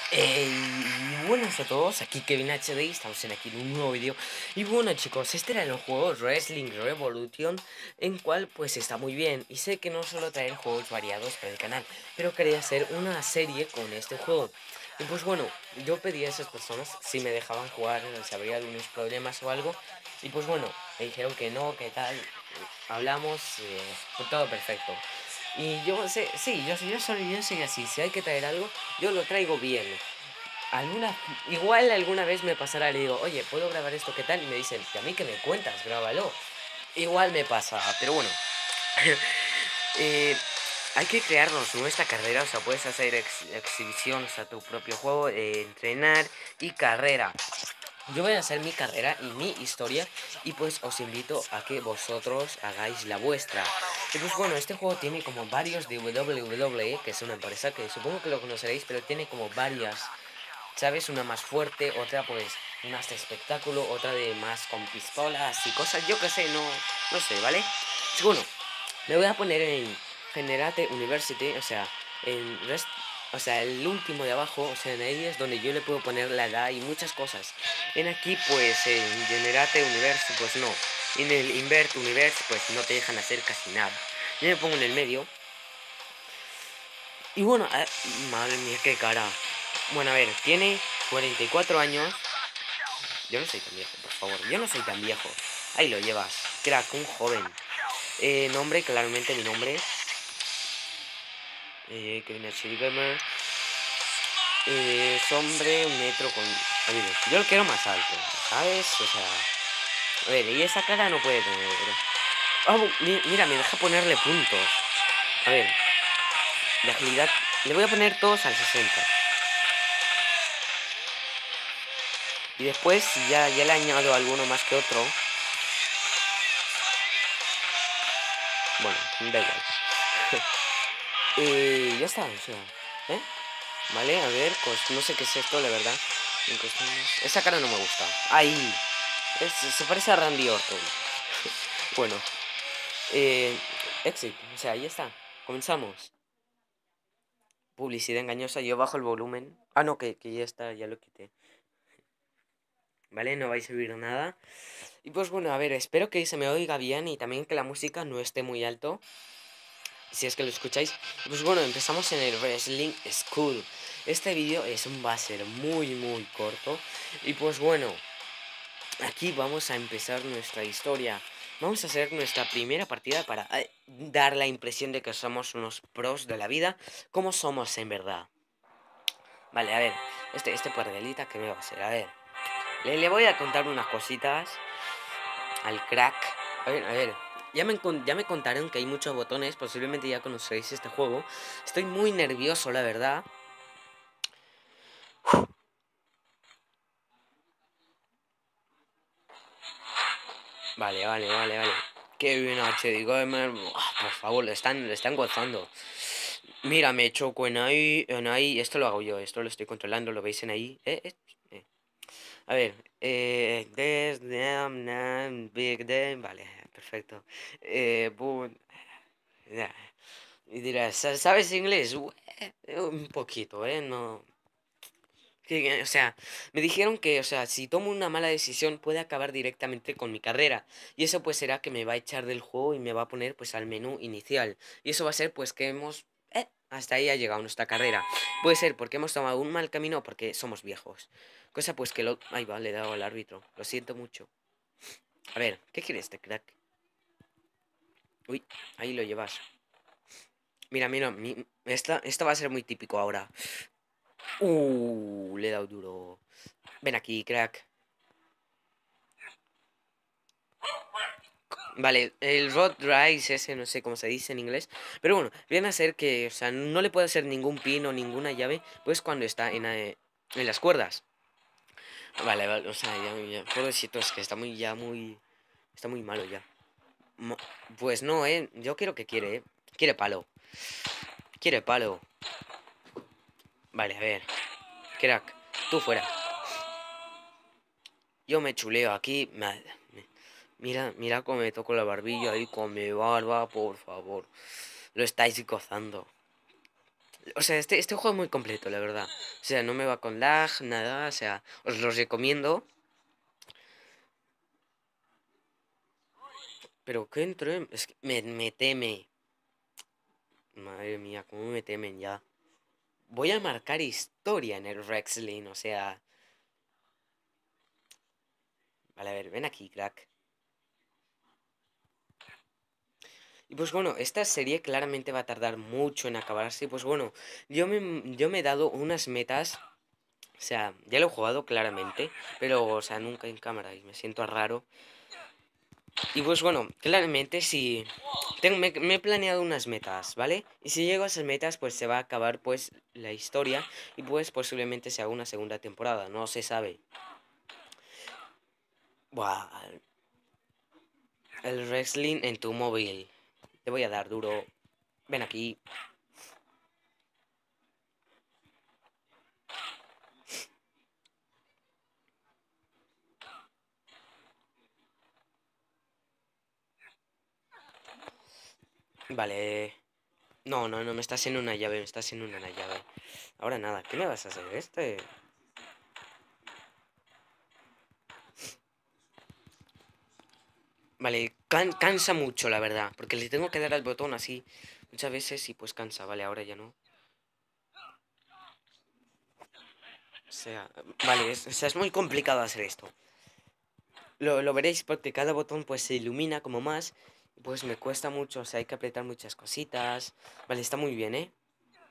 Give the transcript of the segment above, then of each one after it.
Y buenas a todos, aquí Kevin HD, estamos aquí en un nuevo vídeo. Y bueno chicos, este era el juego Wrestling Revolution, en cual pues está muy bien. Y sé que no suelo traer juegos variados para el canal, pero quería hacer una serie con este juego. Y pues bueno, yo pedí a esas personas si me dejaban jugar, si habría algunos problemas o algo. Y pues bueno, me dijeron que no, que tal, hablamos, fue todo perfecto. Y yo sé, sí, yo soy así, si hay que traer algo, yo lo traigo bien. Alguna, igual alguna vez me pasará, le digo, oye, ¿puedo grabar esto? ¿Qué tal? Y me dicen, ¿y a mí que me cuentas? Grábalo. Igual me pasa, pero bueno. eh, hay que crearnos nuestra carrera, o sea, puedes hacer exhibiciones a tu propio juego, entrenar y carrera. Yo voy a hacer mi carrera y mi historia y pues os invito a que vosotros hagáis la vuestra. Y pues bueno, este juego tiene como varios de WWE, que es una empresa que supongo que lo conoceréis, pero tiene como varias, ¿sabes? Una más fuerte, otra pues más de espectáculo, otra de más con pistolas y cosas, yo que sé, no sé, ¿vale? Pues bueno, me voy a poner en Generate University, o sea, en o sea, el último de abajo, o sea, en ahí es donde yo le puedo poner la edad y muchas cosas. En aquí, pues, en Generate Universe, pues no. En el Invert Universe, pues no te dejan hacer casi nada. Yo me pongo en el medio. Y bueno, madre mía, qué cara. Bueno, a ver, tiene 44 años. Yo no soy tan viejo, por favor. Yo no soy tan viejo. Ahí lo llevas. Crack, un joven. Nombre, claramente mi nombre. Kevin HD Gamer. Es hombre, un metro con... A ver, yo lo quiero más alto, ¿sabes? O sea... A ver, y esa cara no puede tener, pero... Oh, mira, me deja ponerle puntos. A ver, de agilidad... Le voy a poner todos al 60. Y después, ya le añado alguno más que otro. Bueno, da igual. Ya está, o sea... ¿Eh? Vale, a ver, no sé qué es esto, la verdad. Esa cara no me gusta. Ahí. Se parece a Randy Orton. Bueno, eh, exit. O sea, ahí está. Comenzamos. Publicidad engañosa. Yo bajo el volumen. Ah, no, que ya está, ya lo quité. Vale, no vais a oír nada. Y pues bueno, a ver, espero que se me oiga bien y también que la música no esté muy alto. Si es que lo escucháis. Pues bueno, empezamos en el Wrestling School. Este vídeo va a ser muy corto. Y pues bueno, aquí vamos a empezar nuestra historia. Vamos a hacer nuestra primera partida para dar la impresión de que somos unos pros de la vida, como somos en verdad. Vale, a ver, este pardelita, ¿qué me va a hacer? A ver, le voy a contar unas cositas al crack. A ver, ya me contaron que hay muchos botones, posiblemente ya conoceréis este juego. Estoy muy nervioso, la verdad. Vale. Qué bien HD Gamer. Por favor, le están gozando. Mira, me choco en ahí. Esto lo hago yo, esto lo estoy controlando, lo veis en ahí. A ver, big damn, vale, perfecto. Ya. Y dirás, ¿sabes inglés? Un poquito, no. O sea, me dijeron que, o sea, si tomo una mala decisión puede acabar directamente con mi carrera. Y eso pues será que me va a echar del juego y me va a poner pues al menú inicial. Y eso va a ser pues que hemos... hasta ahí ha llegado nuestra carrera. Puede ser porque hemos tomado un mal camino o porque somos viejos. Cosa pues que lo... Ahí va, le he dado al árbitro. Lo siento mucho. A ver, ¿qué quiere este crack? Uy, ahí lo llevas. Mira, esto va a ser muy típico ahora. Le he dado duro. Ven aquí, crack. Vale, el Rod Rise ese, no sé cómo se dice en inglés. Pero bueno, viene a ser que, o sea, no le puede hacer ningún pin o ninguna llave, pues cuando está en las cuerdas. Vale, o sea, pobrecito, es que está está muy malo ya. Pues no, yo quiero que quiere, quiere palo. Quiere palo. Vale, a ver. Crack, tú fuera. Yo me chuleo aquí. Mira cómo me toco la barbilla ahí con mi barba, por favor. Lo estáis gozando. O sea, este juego es muy completo, la verdad. O sea, no me va con lag, nada. O sea, os lo recomiendo. Pero que entro Es que me teme. Madre mía, cómo me temen ya. Voy a marcar historia en el wrestling, o sea... Vale, a ver, ven aquí, crack. Y pues bueno, esta serie claramente va a tardar mucho en acabarse. Pues bueno, yo me he dado unas metas. O sea, ya lo he jugado claramente. Pero, o sea, nunca en cámara y me siento raro. Y pues bueno, claramente si... me he planeado unas metas, ¿vale? Y si llego a esas metas, pues se va a acabar pues la historia. Y pues posiblemente se haga una segunda temporada, no se sabe. Buah, el wrestling en tu móvil. Te voy a dar duro. Ven aquí. Vale. No, no, no, me estás en una llave, me estás en una llave. Ahora nada, ¿qué me vas a hacer? Vale, cansa mucho, la verdad. Porque le tengo que dar al botón así muchas veces y pues cansa. Vale, ahora ya no. O sea, vale, o sea, es muy complicado hacer esto. Lo veréis porque cada botón pues se ilumina como más. Pues me cuesta mucho, o sea, hay que apretar muchas cositas. Vale, está muy bien, ¿eh?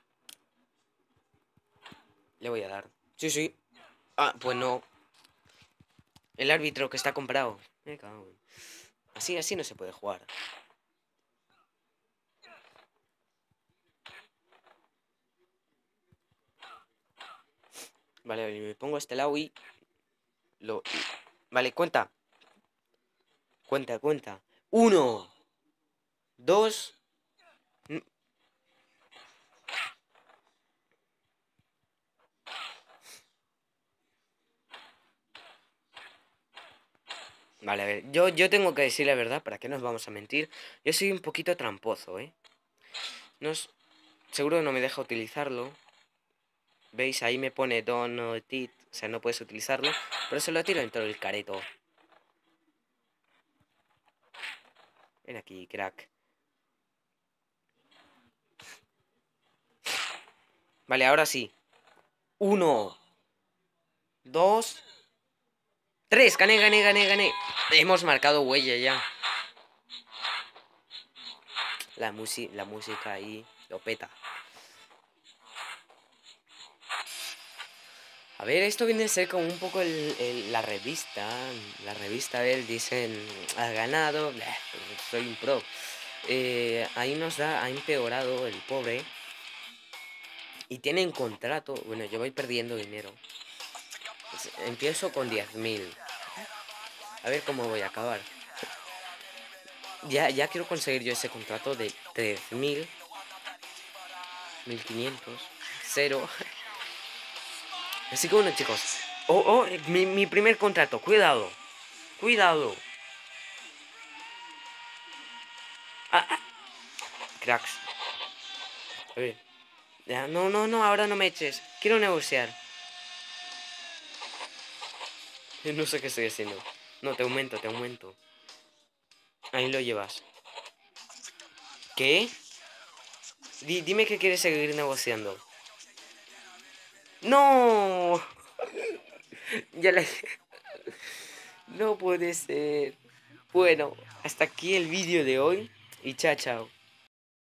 Le voy a dar. Sí, sí. Ah, pues no. El árbitro que está comprado. Me cago en... Así no se puede jugar. Vale, vale, me pongo a este lado y... Lo... Vale, cuenta. Cuenta, cuenta. Uno. Dos. Vale, a ver. Yo tengo que decir la verdad, ¿para qué nos vamos a mentir? Yo soy un poquito tramposo, ¿eh? No es... Seguro no me deja utilizarlo. ¿Veis? Ahí me pone don't it, o sea, no puedes utilizarlo. Pero se lo tiro dentro del careto. Ven aquí, crack. Vale, ahora sí. Uno, dos, tres. Gané, gané, gané, gané. Hemos marcado huella ya. La música ahí lo peta. A ver, esto viene a ser como un poco la revista. La revista, a ver, dicen, has ganado, soy un pro. Ahí nos da, ha empeorado el pobre. Y tienen contrato. Bueno, yo voy perdiendo dinero. Pues, empiezo con 10.000. A ver cómo voy a acabar. Ya quiero conseguir yo ese contrato de 3.000, 1.500, cero. Así que bueno, chicos. Mi primer contrato. Cuidado. Cuidado. Ah, ah, cracks. A ver. Ya, no, no, no, ahora no me eches. Quiero negociar. No sé qué estoy haciendo. No, te aumento, te aumento. Ahí lo llevas. ¿Qué? Dime que quieres seguir negociando. ¡No! Ya la... No puede ser. Bueno, hasta aquí el vídeo de hoy. Y chao, chao.